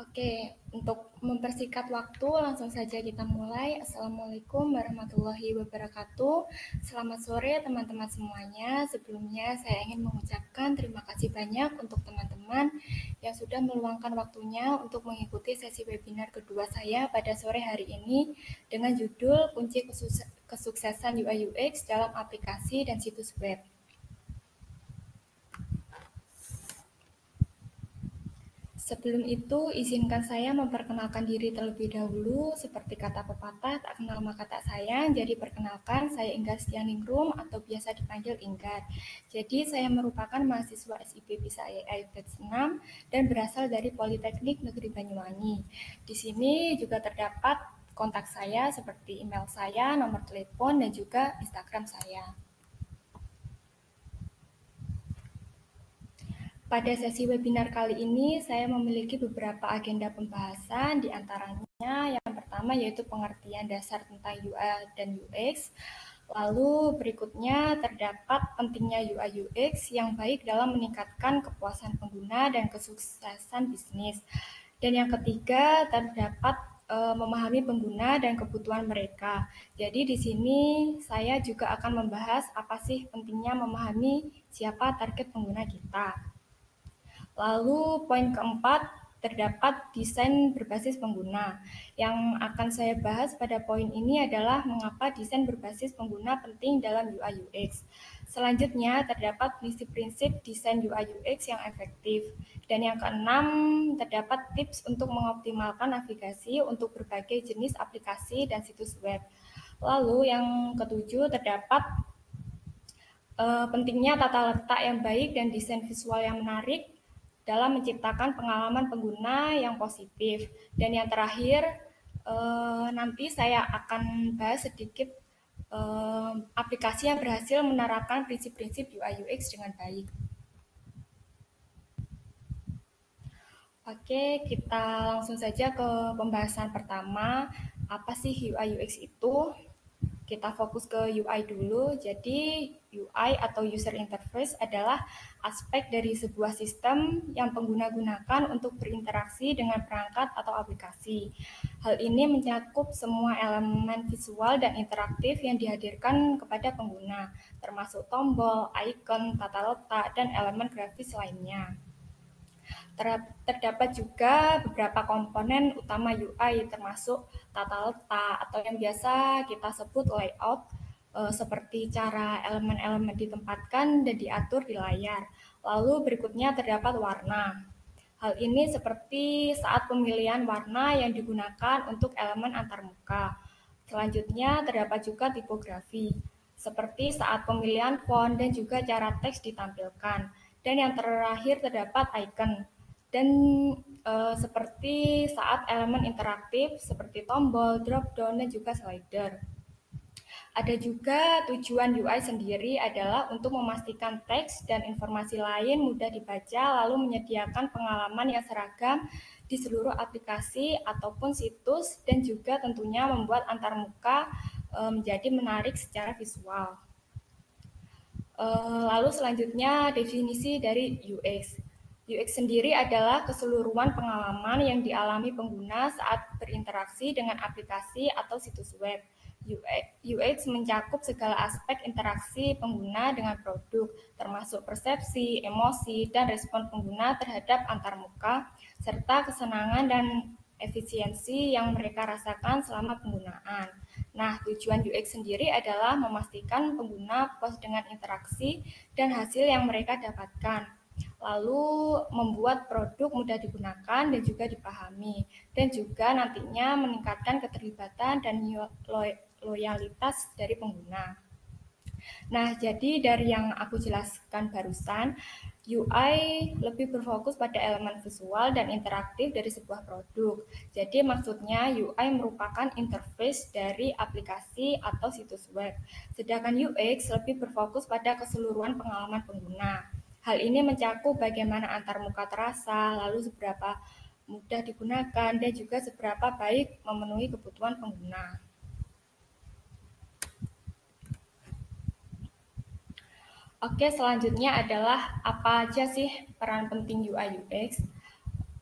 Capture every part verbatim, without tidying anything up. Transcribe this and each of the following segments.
Oke, untuk mempersingkat waktu, langsung saja kita mulai. Assalamualaikum warahmatullahi wabarakatuh. Selamat sore teman-teman semuanya. Sebelumnya saya ingin mengucapkan terima kasih banyak untuk teman-teman yang sudah meluangkan waktunya untuk mengikuti sesi webinar kedua saya pada sore hari ini dengan judul Kunci Kesuksesan U I U X dalam Aplikasi dan Situs Web. Sebelum itu, izinkan saya memperkenalkan diri terlebih dahulu. Seperti kata pepatah, tak kenal maka tak sayang. Jadi perkenalkan, saya Inggar Setianingrum atau biasa dipanggil Inggar. Jadi saya merupakan mahasiswa S I P Bisa A I batch enam dan berasal dari Politeknik Negeri Banyuwangi. Di sini juga terdapat kontak saya seperti email saya, nomor telepon, dan juga Instagram saya. Pada sesi webinar kali ini, saya memiliki beberapa agenda pembahasan, di antaranya yang pertama yaitu pengertian dasar tentang U I dan U X, lalu berikutnya terdapat pentingnya U I U X yang baik dalam meningkatkan kepuasan pengguna dan kesuksesan bisnis, dan yang ketiga terdapat e, memahami pengguna dan kebutuhan mereka. Jadi di sini saya juga akan membahas apa sih pentingnya memahami siapa target pengguna kita. Lalu poin keempat, terdapat desain berbasis pengguna. Yang akan saya bahas pada poin ini adalah mengapa desain berbasis pengguna penting dalam U I U X. Selanjutnya, terdapat prinsip-prinsip desain U I U X yang efektif. Dan yang keenam, terdapat tips untuk mengoptimalkan navigasi untuk berbagai jenis aplikasi dan situs web. Lalu yang ketujuh, terdapat uh, pentingnya tata letak yang baik dan desain visual yang menarik dalam menciptakan pengalaman pengguna yang positif. Dan yang terakhir, eh, nanti saya akan bahas sedikit eh, aplikasi yang berhasil menerapkan prinsip-prinsip U I U X dengan baik. Oke, kita langsung saja ke pembahasan pertama. Apa sih U I U X itu? Kita fokus ke U I dulu. Jadi U I atau User Interface adalah aspek dari sebuah sistem yang pengguna gunakan untuk berinteraksi dengan perangkat atau aplikasi. Hal ini mencakup semua elemen visual dan interaktif yang dihadirkan kepada pengguna, termasuk tombol, icon, tata letak, dan elemen grafis lainnya. Terdapat juga beberapa komponen utama U I termasuk tata letak atau yang biasa kita sebut layout, e, seperti cara elemen-elemen ditempatkan dan diatur di layar. Lalu berikutnya terdapat warna. Hal ini seperti saat pemilihan warna yang digunakan untuk elemen antarmuka. Selanjutnya terdapat juga tipografi, seperti saat pemilihan font dan juga cara teks ditampilkan. Dan yang terakhir terdapat icon, dan e, seperti saat elemen interaktif seperti tombol, drop down, dan juga slider. Ada juga tujuan U I sendiri adalah untuk memastikan teks dan informasi lain mudah dibaca, lalu menyediakan pengalaman yang seragam di seluruh aplikasi ataupun situs, dan juga tentunya membuat antarmuka e, menjadi menarik secara visual. E, lalu selanjutnya definisi dari U X. U X sendiri adalah keseluruhan pengalaman yang dialami pengguna saat berinteraksi dengan aplikasi atau situs web. U X mencakup segala aspek interaksi pengguna dengan produk, termasuk persepsi, emosi, dan respon pengguna terhadap antarmuka, serta kesenangan dan efisiensi yang mereka rasakan selama penggunaan. Nah, tujuan U X sendiri adalah memastikan pengguna puas dengan interaksi dan hasil yang mereka dapatkan, lalu membuat produk mudah digunakan dan juga dipahami, dan juga nantinya meningkatkan keterlibatan dan loyalitas dari pengguna. Nah, jadi dari yang aku jelaskan barusan, U I lebih berfokus pada elemen visual dan interaktif dari sebuah produk. Jadi maksudnya U I merupakan interface dari aplikasi atau situs web. Sedangkan U X lebih berfokus pada keseluruhan pengalaman pengguna. Hal ini mencakup bagaimana antarmuka terasa, lalu seberapa mudah digunakan, dan juga seberapa baik memenuhi kebutuhan pengguna. Oke, selanjutnya adalah apa aja sih peran penting U I U X?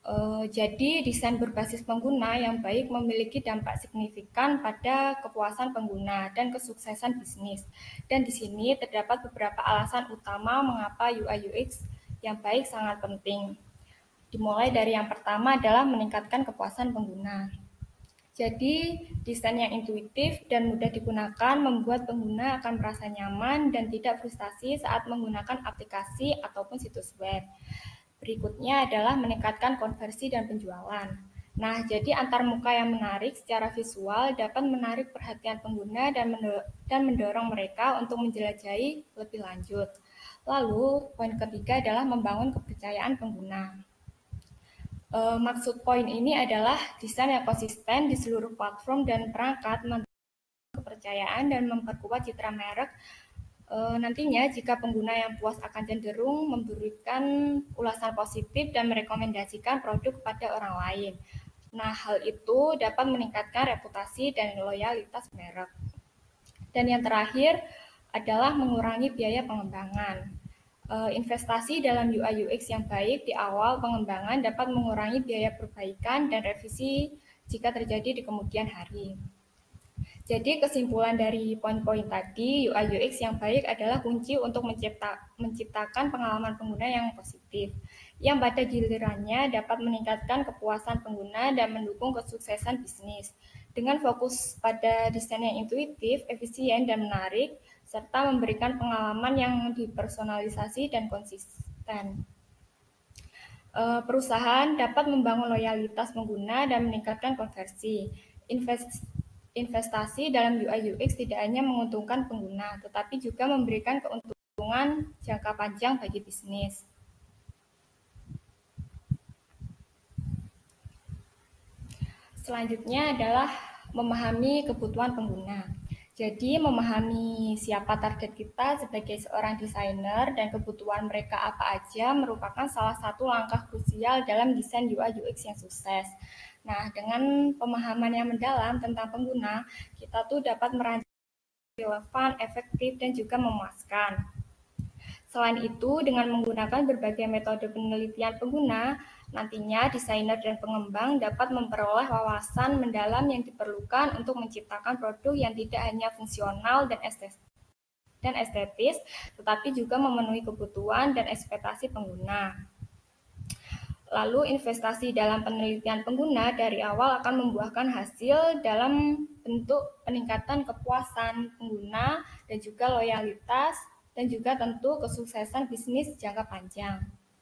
Uh, jadi, desain berbasis pengguna yang baik memiliki dampak signifikan pada kepuasan pengguna dan kesuksesan bisnis. Dan di sini terdapat beberapa alasan utama mengapa U I U X yang baik sangat penting. Dimulai dari yang pertama adalah meningkatkan kepuasan pengguna. Jadi, desain yang intuitif dan mudah digunakan membuat pengguna akan merasa nyaman dan tidak frustasi saat menggunakan aplikasi ataupun situs web. Berikutnya adalah meningkatkan konversi dan penjualan. Nah, jadi antar muka yang menarik secara visual dapat menarik perhatian pengguna dan mendorong mereka untuk menjelajahi lebih lanjut. Lalu, poin ketiga adalah membangun kepercayaan pengguna. E, maksud poin ini adalah desain yang konsisten di seluruh platform dan perangkat membangun kepercayaan dan memperkuat citra merek. E, nantinya jika pengguna yang puas akan cenderung memberikan ulasan positif dan merekomendasikan produk kepada orang lain. Nah, hal itu dapat meningkatkan reputasi dan loyalitas merek. Dan yang terakhir adalah mengurangi biaya pengembangan. E, investasi dalam U I U X yang baik di awal pengembangan dapat mengurangi biaya perbaikan dan revisi jika terjadi di kemudian hari. Jadi kesimpulan dari poin-poin tadi, U I U X yang baik adalah kunci untuk mencipta, menciptakan pengalaman pengguna yang positif, yang pada gilirannya dapat meningkatkan kepuasan pengguna dan mendukung kesuksesan bisnis. Dengan fokus pada desain yang intuitif, efisien, dan menarik, serta memberikan pengalaman yang dipersonalisasi dan konsisten. Perusahaan dapat membangun loyalitas pengguna dan meningkatkan konversi. Invest Investasi dalam U I U X tidak hanya menguntungkan pengguna, tetapi juga memberikan keuntungan jangka panjang bagi bisnis. Selanjutnya adalah memahami kebutuhan pengguna. Jadi, memahami siapa target kita sebagai seorang desainer dan kebutuhan mereka apa aja merupakan salah satu langkah krusial dalam desain U I U X yang sukses. Nah, dengan pemahaman yang mendalam tentang pengguna, kita tuh dapat merancang relevan, efektif, dan juga memuaskan. Selain itu, dengan menggunakan berbagai metode penelitian pengguna, nantinya desainer dan pengembang dapat memperoleh wawasan mendalam yang diperlukan untuk menciptakan produk yang tidak hanya fungsional dan estetis, dan estetis, tetapi juga memenuhi kebutuhan dan ekspektasi pengguna. Lalu investasi dalam penelitian pengguna dari awal akan membuahkan hasil dalam bentuk peningkatan kepuasan pengguna dan juga loyalitas dan juga tentu kesuksesan bisnis jangka panjang.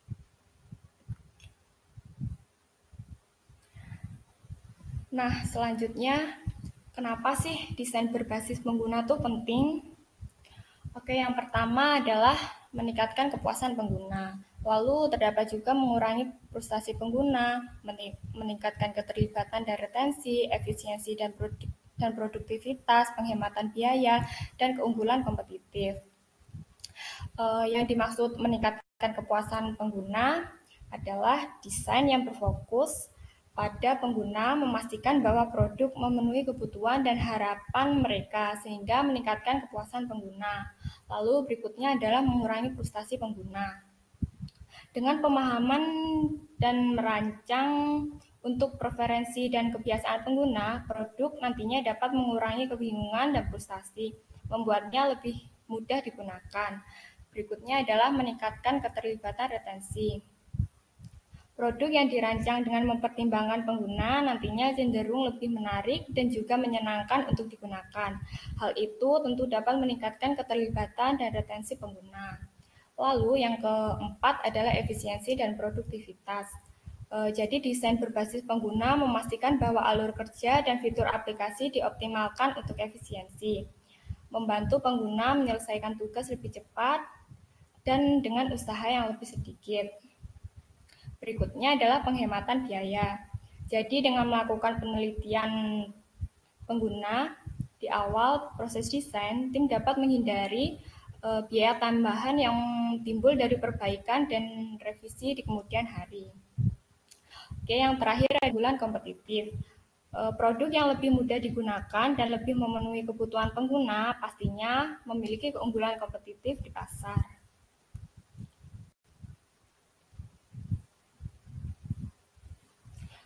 Nah, selanjutnya kenapa sih desain berbasis pengguna itu penting? Oke, yang pertama adalah meningkatkan kepuasan pengguna. Lalu terdapat juga mengurangi frustasi pengguna, meningkatkan keterlibatan dan retensi, efisiensi dan produktivitas, penghematan biaya, dan keunggulan kompetitif. Uh, yang dimaksud meningkatkan kepuasan pengguna adalah desain yang berfokus pada pengguna, memastikan bahwa produk memenuhi kebutuhan dan harapan mereka sehingga meningkatkan kepuasan pengguna. Lalu berikutnya adalah mengurangi frustasi pengguna. Dengan pemahaman dan merancang untuk preferensi dan kebiasaan pengguna, produk nantinya dapat mengurangi kebingungan dan frustasi, membuatnya lebih mudah digunakan. Berikutnya adalah meningkatkan keterlibatan retensi. Produk yang dirancang dengan mempertimbangkan pengguna nantinya cenderung lebih menarik dan juga menyenangkan untuk digunakan. Hal itu tentu dapat meningkatkan keterlibatan dan retensi pengguna. Lalu yang keempat adalah efisiensi dan produktivitas. E, jadi desain berbasis pengguna memastikan bahwa alur kerja dan fitur aplikasi dioptimalkan untuk efisiensi, membantu pengguna menyelesaikan tugas lebih cepat dan dengan usaha yang lebih sedikit. Berikutnya adalah penghematan biaya. Jadi dengan melakukan penelitian pengguna di awal proses desain, tim dapat menghindari biaya tambahan yang timbul dari perbaikan dan revisi di kemudian hari. Oke, yang terakhir keunggulan kompetitif. Produk yang lebih mudah digunakan dan lebih memenuhi kebutuhan pengguna pastinya memiliki keunggulan kompetitif di pasar.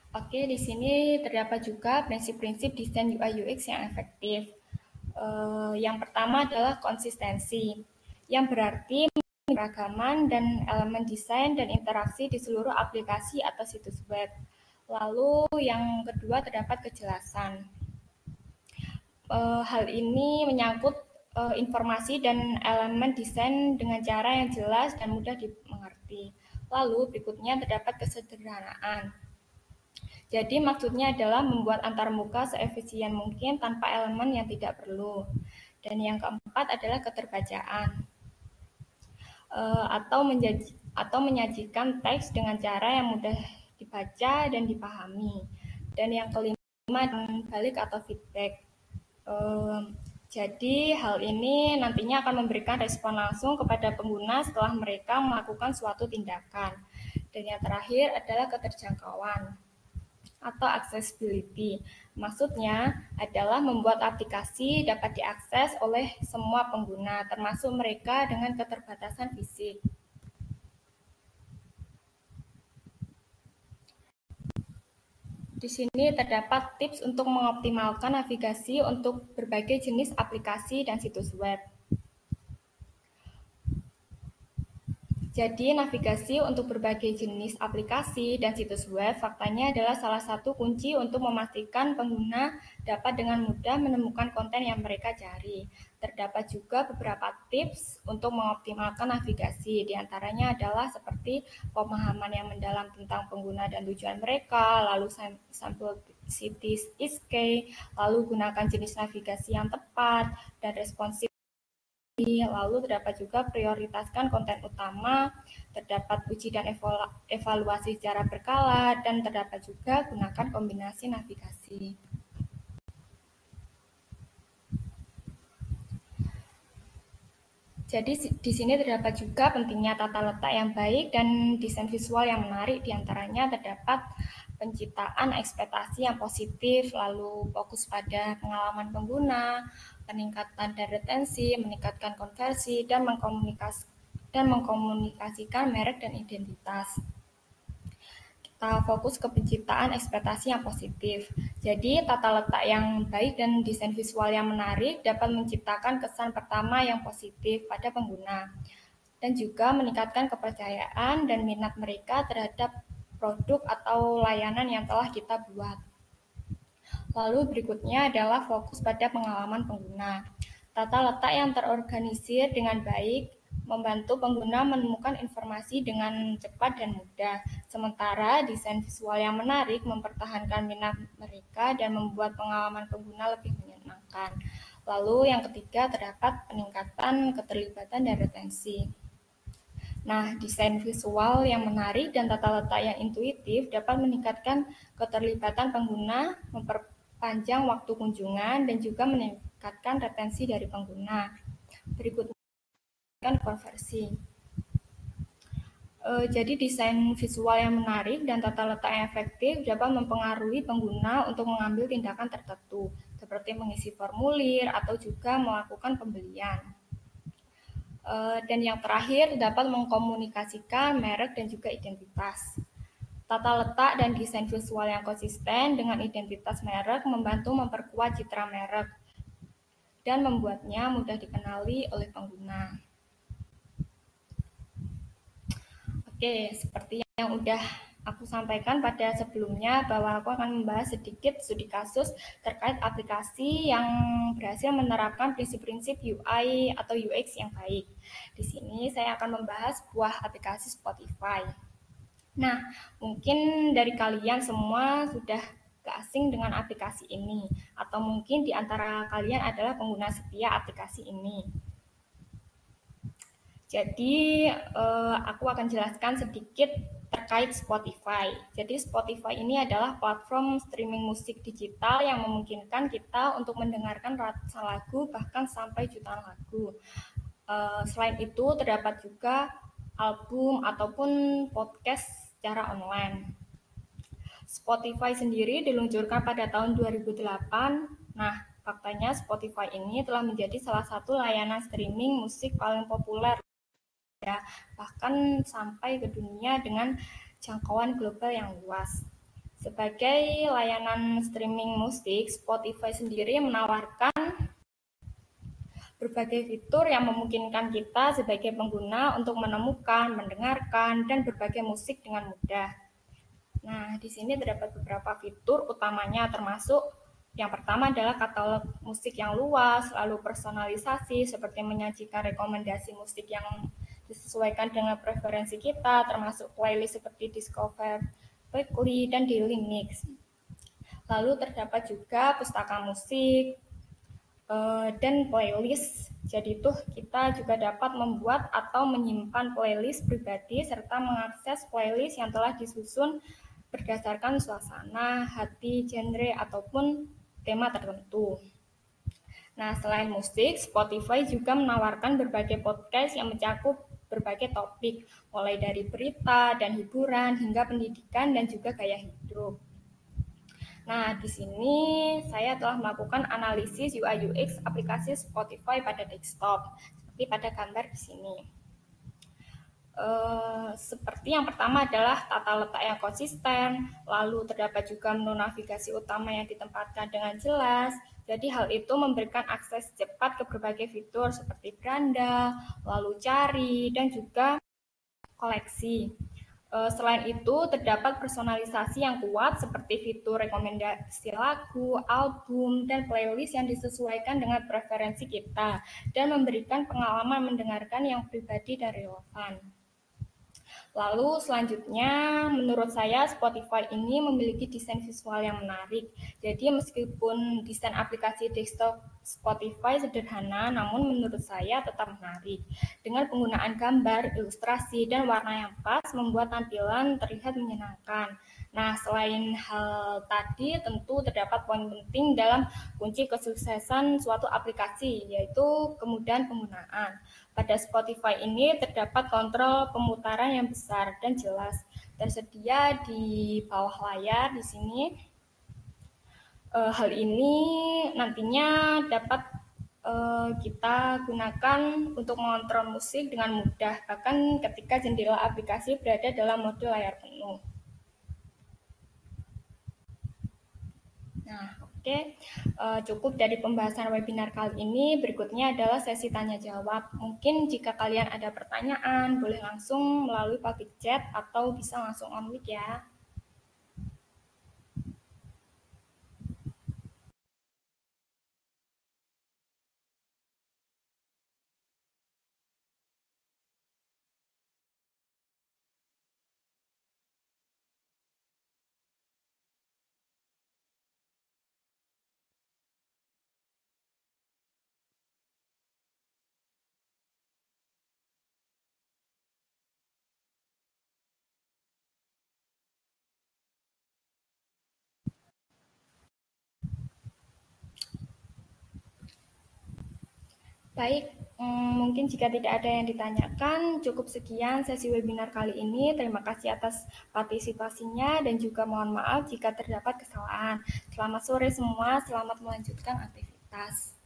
Oke, di sini terdapat juga prinsip-prinsip desain U I U X yang efektif. Eh, yang pertama adalah konsistensi, yang berarti keragaman dan elemen desain dan interaksi di seluruh aplikasi atau situs web. Lalu yang kedua terdapat kejelasan. Eh, hal ini menyangkut eh, informasi dan elemen desain dengan cara yang jelas dan mudah dimengerti. Lalu berikutnya terdapat kesederhanaan. Jadi maksudnya adalah membuat antarmuka seefisien mungkin tanpa elemen yang tidak perlu. Dan yang keempat adalah keterbacaan. Uh, atau, menjadi, atau menyajikan teks dengan cara yang mudah dibaca dan dipahami. Dan yang kelima, balik atau feedback. Uh, jadi hal ini nantinya akan memberikan respon langsung kepada pengguna setelah mereka melakukan suatu tindakan. Dan yang terakhir adalah keterjangkauan atau accessibility. Maksudnya adalah membuat aplikasi dapat diakses oleh semua pengguna, termasuk mereka dengan keterbatasan fisik. Di sini terdapat tips untuk mengoptimalkan navigasi untuk berbagai jenis aplikasi dan situs web. Jadi, navigasi untuk berbagai jenis aplikasi dan situs web faktanya adalah salah satu kunci untuk memastikan pengguna dapat dengan mudah menemukan konten yang mereka cari. Terdapat juga beberapa tips untuk mengoptimalkan navigasi. Di antaranya adalah seperti pemahaman yang mendalam tentang pengguna dan tujuan mereka, lalu simplicity is key, lalu gunakan jenis navigasi yang tepat dan responsif. Lalu terdapat juga prioritaskan konten utama, terdapat uji dan evaluasi secara berkala, dan terdapat juga gunakan kombinasi navigasi. Jadi di sini terdapat juga pentingnya tata letak yang baik dan desain visual yang menarik. Di antaranya terdapat penciptaan ekspektasi yang positif, lalu fokus pada pengalaman pengguna, peningkatan dan retensi, meningkatkan konversi, dan mengkomunikas dan mengkomunikasikan merek dan identitas. Kita fokus ke penciptaan ekspektasi yang positif. Jadi, tata letak yang baik dan desain visual yang menarik dapat menciptakan kesan pertama yang positif pada pengguna, dan juga meningkatkan kepercayaan dan minat mereka terhadap produk atau layanan yang telah kita buat. Lalu berikutnya adalah fokus pada pengalaman pengguna. Tata letak yang terorganisir dengan baik membantu pengguna menemukan informasi dengan cepat dan mudah. Sementara desain visual yang menarik mempertahankan minat mereka dan membuat pengalaman pengguna lebih menyenangkan. Lalu yang ketiga terdapat peningkatan keterlibatan dan retensi. Nah, desain visual yang menarik dan tata letak yang intuitif dapat meningkatkan keterlibatan pengguna, memperpanjang waktu kunjungan, dan juga meningkatkan retensi dari pengguna. Berikutnya, konversi. E, jadi desain visual yang menarik dan tata letak yang efektif dapat mempengaruhi pengguna untuk mengambil tindakan tertentu, seperti mengisi formulir atau juga melakukan pembelian. E, dan yang terakhir dapat mengkomunikasikan merek dan juga identitas. Tata letak dan desain visual yang konsisten dengan identitas merek membantu memperkuat citra merek dan membuatnya mudah dikenali oleh pengguna. Oke, seperti yang udah aku sampaikan pada sebelumnya bahwa aku akan membahas sedikit studi kasus terkait aplikasi yang berhasil menerapkan prinsip-prinsip U I atau U X yang baik. Di sini saya akan membahas sebuah aplikasi Spotify. Nah, mungkin dari kalian semua sudah gak asing dengan aplikasi ini, atau mungkin di antara kalian adalah pengguna setia aplikasi ini. Jadi, eh, aku akan jelaskan sedikit terkait Spotify. Jadi, Spotify ini adalah platform streaming musik digital yang memungkinkan kita untuk mendengarkan ratusan lagu, bahkan sampai jutaan lagu. Eh, selain itu, terdapat juga album ataupun podcast secara online. Spotify sendiri diluncurkan pada tahun dua ribu delapan. Nah, faktanya Spotify ini telah menjadi salah satu layanan streaming musik paling populer, ya, bahkan sampai ke dunia dengan jangkauan global yang luas. Sebagai layanan streaming musik, Spotify sendiri menawarkan berbagai fitur yang memungkinkan kita sebagai pengguna untuk menemukan, mendengarkan, dan berbagai musik dengan mudah. Nah, di sini terdapat beberapa fitur utamanya termasuk yang pertama adalah katalog musik yang luas, lalu personalisasi seperti menyajikan rekomendasi musik yang disesuaikan dengan preferensi kita, termasuk playlist seperti Discover Weekly dan Daily Mix. Lalu terdapat juga pustaka musik dan playlist. Jadi tuh kita juga dapat membuat atau menyimpan playlist pribadi serta mengakses playlist yang telah disusun berdasarkan suasana, hati, genre, ataupun tema tertentu. Nah, selain musik, Spotify juga menawarkan berbagai podcast yang mencakup berbagai topik, mulai dari berita dan hiburan hingga pendidikan dan juga gaya hidup. Nah, di sini saya telah melakukan analisis U I U X aplikasi Spotify pada desktop, seperti pada gambar di sini. Uh, seperti yang pertama adalah tata letak yang konsisten, lalu terdapat juga menu navigasi utama yang ditempatkan dengan jelas. Jadi hal itu memberikan akses cepat ke berbagai fitur seperti beranda, lalu cari, dan juga koleksi. Uh, selain itu, terdapat personalisasi yang kuat seperti fitur rekomendasi lagu, album, dan playlist yang disesuaikan dengan preferensi kita dan memberikan pengalaman mendengarkan yang pribadi dan relevan. Lalu selanjutnya, menurut saya Spotify ini memiliki desain visual yang menarik. Jadi meskipun desain aplikasi desktop Spotify sederhana, namun menurut saya tetap menarik. Dengan penggunaan gambar, ilustrasi, dan warna yang pas membuat tampilan terlihat menyenangkan. Nah, selain hal tadi, tentu terdapat poin penting dalam kunci kesuksesan suatu aplikasi, yaitu kemudahan penggunaan. Pada Spotify ini terdapat kontrol pemutaran yang besar dan jelas, tersedia di bawah layar di sini. E, hal ini nantinya dapat e, kita gunakan untuk mengontrol musik dengan mudah, bahkan ketika jendela aplikasi berada dalam mode layar penuh. Nah, oke, okay. uh, cukup dari pembahasan webinar kali ini. Berikutnya adalah sesi tanya-jawab. Mungkin jika kalian ada pertanyaan, boleh langsung melalui public chat atau bisa langsung on mic ya. Baik, mungkin jika tidak ada yang ditanyakan, cukup sekian sesi webinar kali ini. Terima kasih atas partisipasinya dan juga mohon maaf jika terdapat kesalahan. Selamat sore semua, selamat melanjutkan aktivitas.